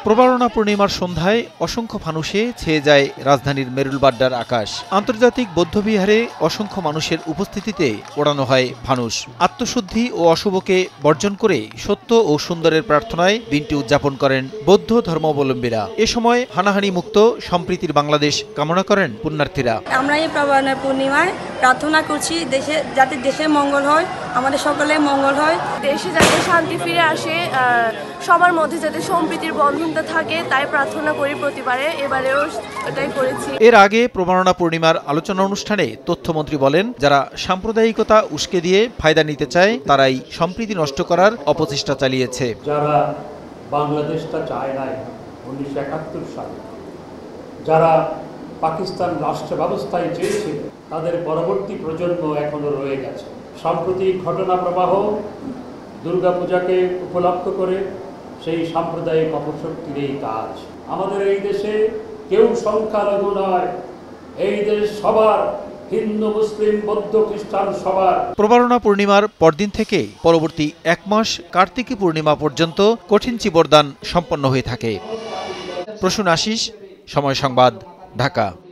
প্রবারণা পূর্ণিমার সন্ধ্যায় অসংখ্য ফানুসে ছেয়ে যায় রাজধানীর মেরুলবাড্ডার আকাশ। আন্তর্জাতিক বৌদ্ধবিহারে অসংখ্য মানুষের উপস্থিতিতে ওড়ানো হয় ফানুস। আত্মশুদ্ধি ও অশুভকে বর্জন করে সত্য ও সুন্দরের প্রার্থনায় দিনটি উদযাপন করেন বৌদ্ধ ধর্মাবলম্বীরা। এ সময় হানাহানি মুক্ত সম্প্রীতির বাংলাদেশ কামনা করেন পুণ্যার্থীরা। আমরা এই প্রবারণা পূর্ণিমায় প্রার্থনা করছি যাতে দেশের মঙ্গল হয়, আমাদের সকলের মঙ্গল হয়, দেশে যাতে শান্তি ফিরে আসে, সবার মধ্যে যাতে সম্প্রীতির বন্ধনটা থাকে, তাই প্রার্থনা করি প্রতিবারে। এবারেও এটাই করেছি। এর আগে প্রবারণা পূর্ণিমার আলোচনা অনুষ্ঠানে তথ্যমন্ত্রী বলেন, যারা সাম্প্রদায়িকতা উস্কে দিয়ে ফায়দা নিতে চায় তারাই সম্প্রীতি নষ্ট করার অপচেষ্টা চালিয়েছে। যারা বাংলাদেশটা চায় নাই 1971 সালে, যারা পাকিস্তান রাষ্ট্র ব্যবস্থায় চেয়েছিল, তাদের পরবর্তী প্রজন্ম এখনো রয়ে গেছে। সাম্প্রতিক ঘটনা প্রবাহ দুর্গাপূজাকে উপলক্ষ করে সেই সাম্প্রদায়িক অপশক্তির এই কাজ। আমাদের এই দেশে কেউ সংখ্যালঘু নয়, এই দেশ সবার, হিন্দু মুসলিম বৌদ্ধ খ্রিস্টান সবার। প্রবারণা পূর্ণিমার পরদিন থেকে পরবর্তী 1 মাস কার্তিকী পূর্ণিমা পর্যন্ত কঠিন চিবরদান সম্পন্ন হয়ে থাকে। প্রসূন আশিস, সময় সংবাদ, ঢাকা।